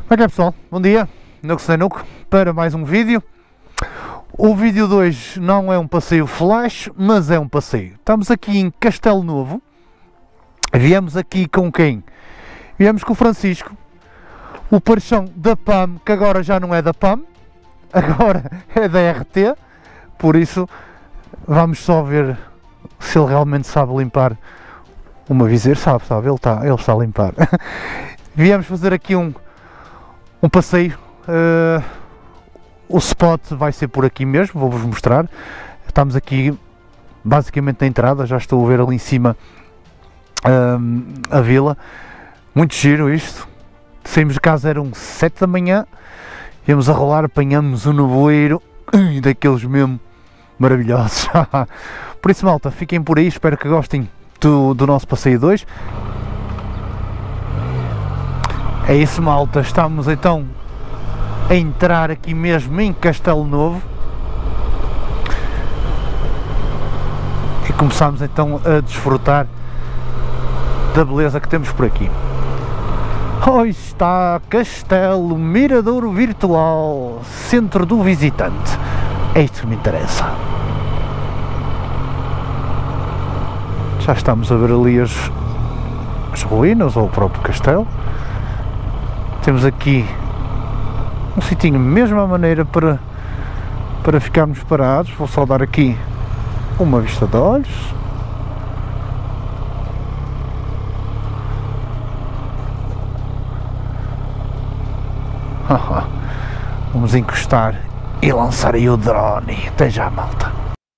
Ok pessoal, bom dia, Nuco sem Nuco, para mais um vídeo. O vídeo de hoje não é um passeio flash, mas é um passeio. Estamos aqui em Castelo Novo. Viemos aqui com quem? Viemos com o Francisco, o paixão da PAM, que agora já não é da PAM, agora é da RT, por isso vamos só ver se ele realmente sabe limpar uma viseira. Sabe, ele está a limpar. Viemos fazer aqui um passeio. O spot vai ser por aqui mesmo, vou-vos mostrar. Estamos aqui basicamente na entrada, já estou a ver ali em cima a vila. Muito giro isto. Saímos de casa, eram 7 da manhã, íamos a rolar, apanhamos um nevoeiro daqueles mesmo maravilhosos. Por isso, malta, fiquem por aí, espero que gostem do nosso passeio 2. É isso, malta, estamos então a entrar aqui mesmo em Castelo Novo e começamos então a desfrutar da beleza que temos por aqui. Hoje está Castelo Miradouro Virtual, centro do visitante. É isto que me interessa. Já estamos a ver ali as ruínas ou o próprio castelo. Temos aqui um sitinho mesmo à maneira para ficarmos parados. Vou só dar aqui uma vista de olhos. Vamos encostar e lançar aí o drone. Até já, malta.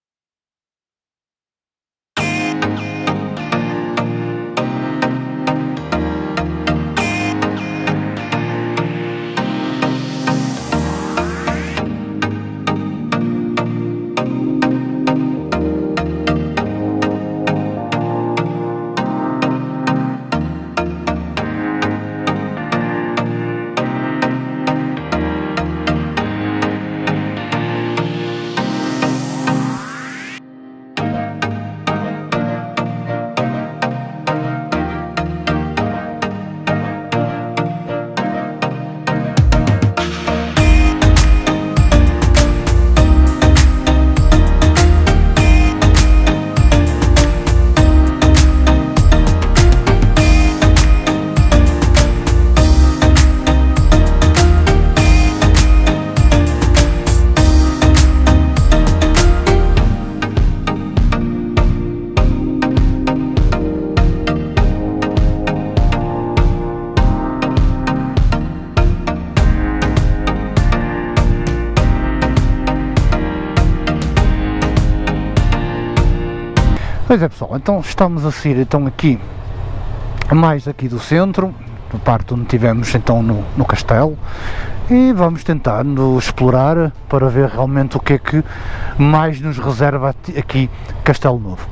Pois é pessoal, então estamos a sair então aqui, mais aqui do centro, na parte onde estivemos então no castelo, e vamos tentar explorar para ver realmente o que é que mais nos reserva aqui Castelo Novo.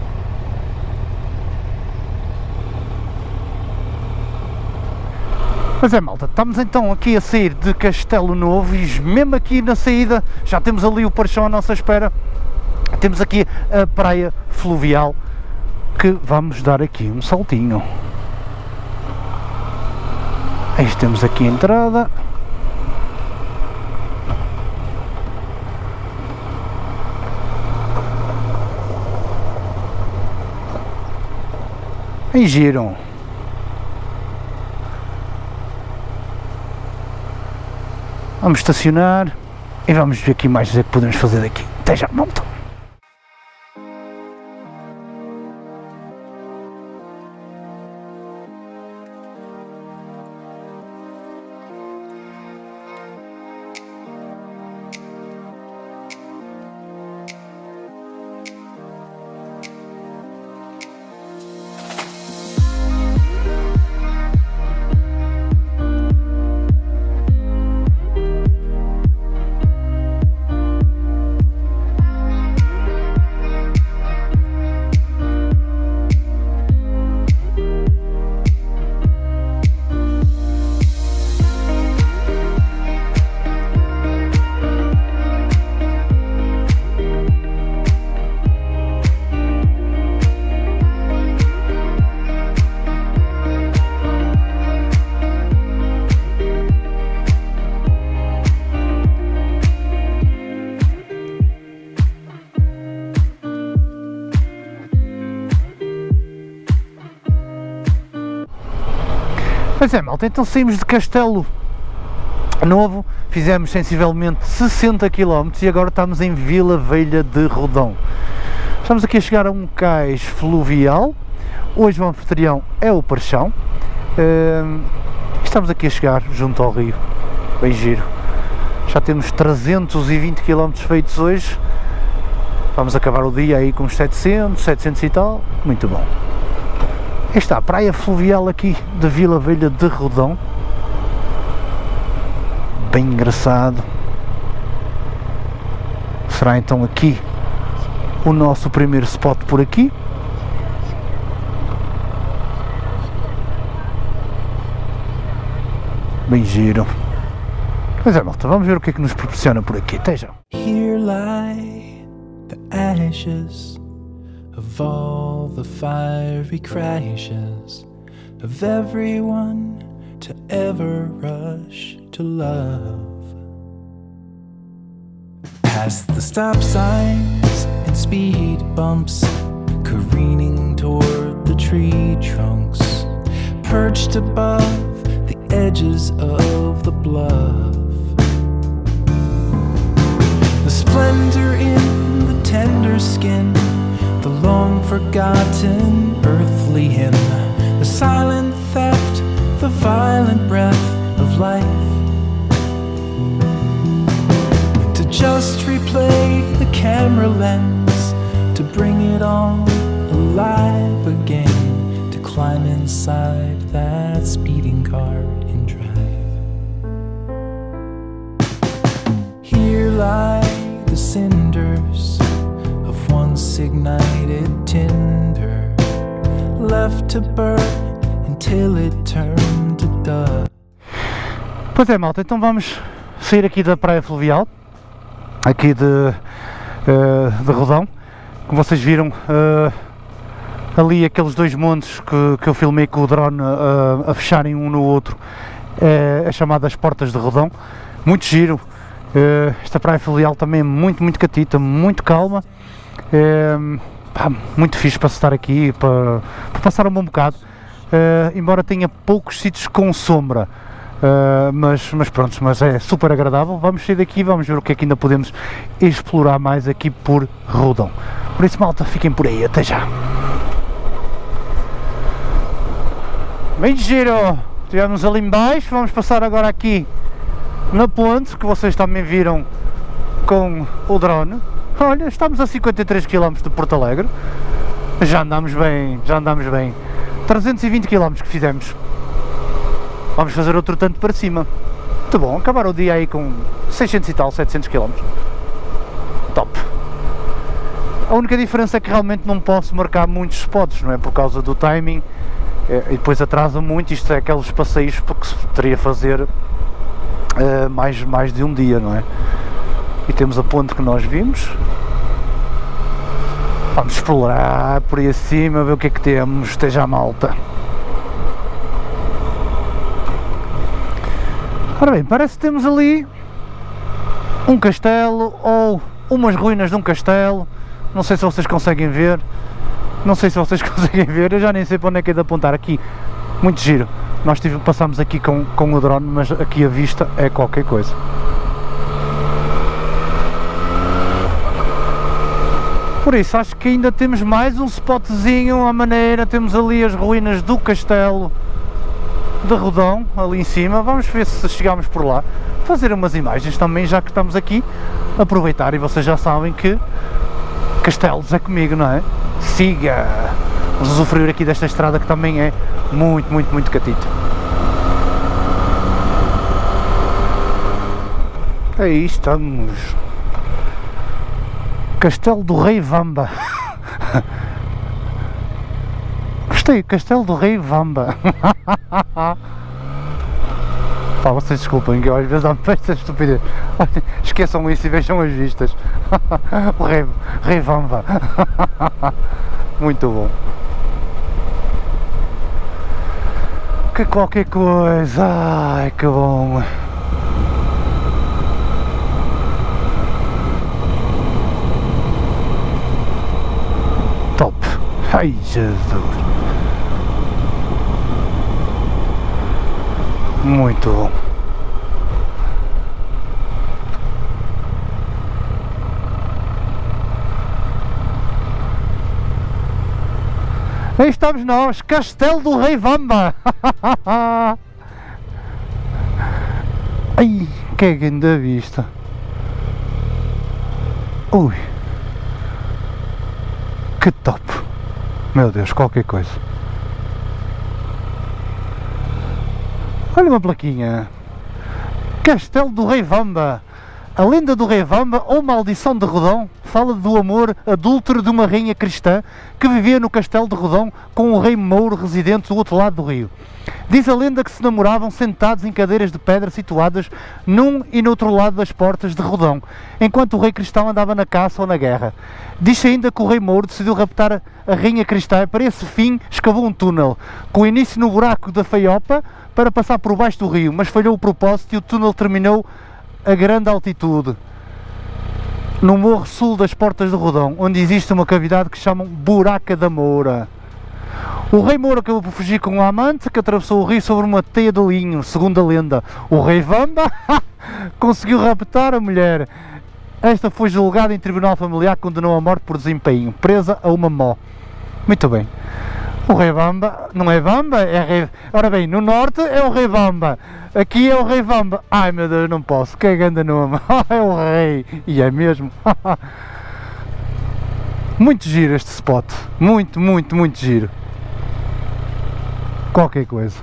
Pois é, malta, estamos então aqui a sair de Castelo Novo e mesmo aqui na saída já temos ali o Parchão à nossa espera. Temos aqui a praia fluvial que vamos dar aqui um saltinho. Aí temos aqui a entrada. Aí giram. Vamos estacionar e vamos ver aqui mais o que podemos fazer daqui. Até já, malta. Pois é, malta, então saímos de Castelo Novo, fizemos sensivelmente 60 km e agora estamos em Vila Velha de Rodão. Estamos aqui a chegar a um cais fluvial. Hoje o anfitrião é o Parchão. Estamos aqui a chegar junto ao rio, bem giro. Já temos 320 km feitos hoje. Vamos acabar o dia aí com uns 700 e tal, muito bom. Esta é a praia fluvial aqui de Vila Velha de Rodão. Bem engraçado. Será então aqui o nosso primeiro spot por aqui. Bem giro. Pois é, malta, vamos ver o que é que nos proporciona por aqui. Até já. Here lie the ashes of all the fiery crashes of everyone to ever rush to love. Past the stop signs and speed bumps, careening toward the tree trunks, perched above the edges of the bluff. The splendor in the tender skin, the long forgotten earthly hymn, the silent theft, the violent breath of life. To just replay the camera lens, to bring it all alive again, to climb inside that speeding car and drive. Here lie the cinders of once ignited tinder, left to burn until it turned to dust. Pois é, malta, então vamos sair aqui da praia fluvial, aqui de Rodão. Como vocês viram, ali aqueles dois montes que eu filmei com o drone a fecharem um no outro, é chamadas Portas de Rodão. Muito giro. Esta praia fluvial também é muito catita, muito calma. Muito fixe para estar aqui, para passar um bom bocado. Embora tenha poucos sítios com sombra, mas pronto, mas é super agradável. Vamos sair daqui e vamos ver o que é que ainda podemos explorar mais aqui por Rodão. Por isso, malta, fiquem por aí, até já. Bem giro, estivemos ali embaixo, vamos passar agora aqui na ponte, que vocês também viram com o drone. Olha, estamos a 53 km de Porto Alegre, já andamos bem, 320 km que fizemos. Vamos fazer outro tanto para cima. Muito bom, acabar o dia aí com 600 e tal, 700 km. Top. A única diferença é que realmente não posso marcar muitos spots, não é? Por causa do timing, e depois atrasa muito. Isto é aqueles passeios porque se teria a fazer mais de um dia, não é? E temos a ponte que nós vimos. Vamos explorar por aí acima, ver o que é que temos. Esteja a malta. Ora bem, parece que temos ali um castelo ou umas ruínas de um castelo. Não sei se vocês conseguem ver. Eu já nem sei para onde é que é de apontar. Aqui, muito giro. Nós passámos aqui com o drone, mas aqui a vista é qualquer coisa. Por isso, acho que ainda temos mais um spotzinho à maneira. Temos ali as ruínas do castelo de Rodão, ali em cima. Vamos ver se chegamos por lá. Fazer umas imagens também, já que estamos aqui. Aproveitar, e vocês já sabem que castelos é comigo, não é? Siga! Vamos usufruir aqui desta estrada que também é muito catita. Aí estamos. Castelo do Rei Vamba. Gostei, Castelo do Rei Vamba. Pá, vocês desculpem que eu às vezes dá-me esta estupidez. Esqueçam isso e vejam as vistas. O Rei Vamba. Muito bom. Que qualquer coisa. Ai, que bom. Top. Ai, Jesus. Muito bom. Aí estamos nós, Castelo do Rei Vamba. Ai, que grande vista. Ui, que top. Meu Deus, qualquer coisa. Olha uma plaquinha. Castelo do Rei Vamba. A lenda do Rei Vamba, ou maldição de Rodão, fala do amor adúltero de uma rainha cristã que vivia no castelo de Rodão com o rei Mouro residente do outro lado do rio. Diz a lenda que se namoravam sentados em cadeiras de pedra situadas num e no outro lado das portas de Rodão, enquanto o rei cristão andava na caça ou na guerra. Diz ainda que o rei Mouro decidiu raptar a rainha cristã e para esse fim escavou um túnel, com início no buraco da Feiopa para passar por baixo do rio, mas falhou o propósito e o túnel terminou a grande altitude, no morro sul das portas de Rodão, onde existe uma cavidade que chamam Buraca da Moura. O rei Moura acabou por fugir com um amante que atravessou o rio sobre uma teia de linho, segundo a lenda. O rei Vamba conseguiu raptar a mulher. Esta foi julgada em tribunal familiar, condenou à morte por desempenho, presa a uma mó. Muito bem. O rei Vamba não é Vamba, é rei... Ora bem, no norte é o rei Vamba. Aqui é o Rei Vamba. Ai meu Deus, não posso. Que grande nome. É o rei. E é mesmo. Muito giro este spot. Muito, muito, muito giro. Qualquer coisa.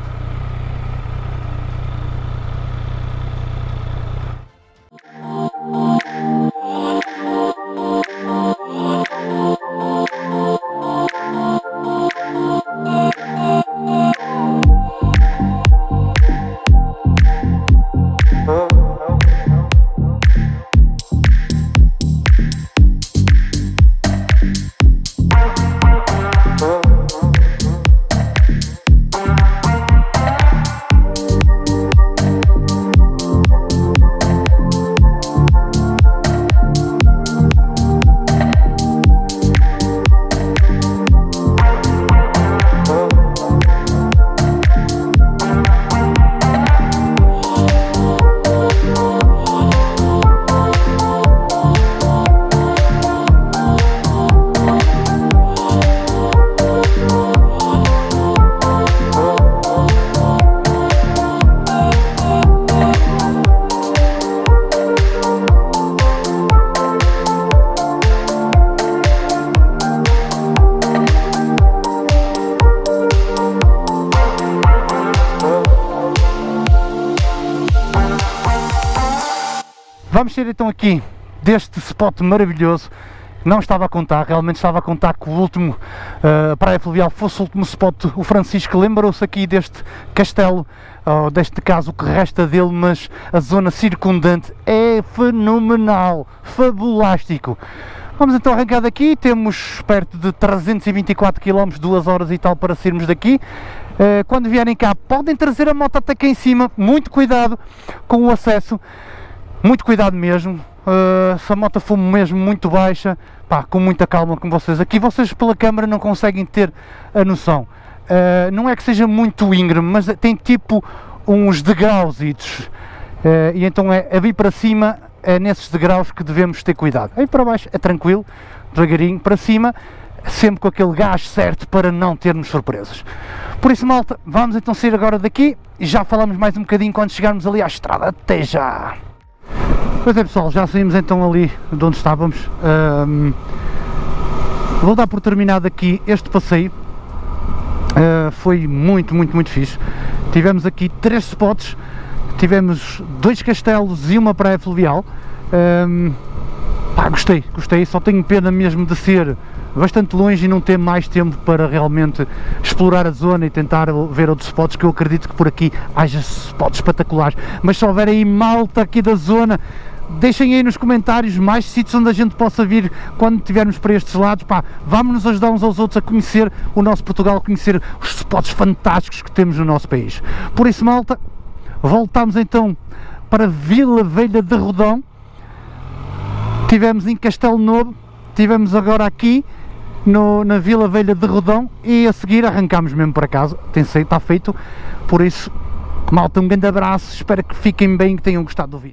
Vamos sair então aqui deste spot maravilhoso. Não estava a contar, realmente estava a contar que o último Praia Fluvial fosse o último spot. O Francisco lembrou-se aqui deste castelo, deste caso o que resta dele, mas a zona circundante é fenomenal, fabulástico. Vamos então arrancar daqui, temos perto de 324 km, 2 horas e tal para sairmos daqui. Quando vierem cá podem trazer a moto até cá em cima, muito cuidado com o acesso. Muito cuidado mesmo, se a moto for mesmo muito baixa, pá, com muita calma com vocês. Aqui vocês pela câmara não conseguem ter a noção. Não é que seja muito íngreme, mas tem tipo uns degrauzitos. E então é vir para cima, é nesses degraus que devemos ter cuidado. Aí para baixo é tranquilo, devagarinho para cima, sempre com aquele gás certo para não termos surpresas. Por isso, malta, vamos então sair agora daqui e já falamos mais um bocadinho quando chegarmos ali à estrada. Até já! Pois é pessoal, já saímos então ali de onde estávamos. Vou dar por terminado aqui este passeio. Foi muito fixe. Tivemos aqui 3 spots, tivemos 2 castelos e uma praia fluvial. Pá, gostei, só tenho pena mesmo de ser bastante longe e não ter mais tempo para realmente explorar a zona e tentar ver outros spots, que eu acredito que por aqui haja spots espetaculares. Mas se houver aí malta aqui da zona, deixem aí nos comentários mais sítios onde a gente possa vir quando estivermos para estes lados. Pá, vamos nos ajudar uns aos outros a conhecer o nosso Portugal, a conhecer os spots fantásticos que temos no nosso país. Por isso, malta, voltamos então para Vila Velha de Rodão. Tivemos em Castelo Novo, tivemos agora aqui na Vila Velha de Rodão e a seguir arrancámos mesmo para casa. Está feito, por isso Malta, um grande abraço, espero que fiquem bem e que tenham gostado do vídeo.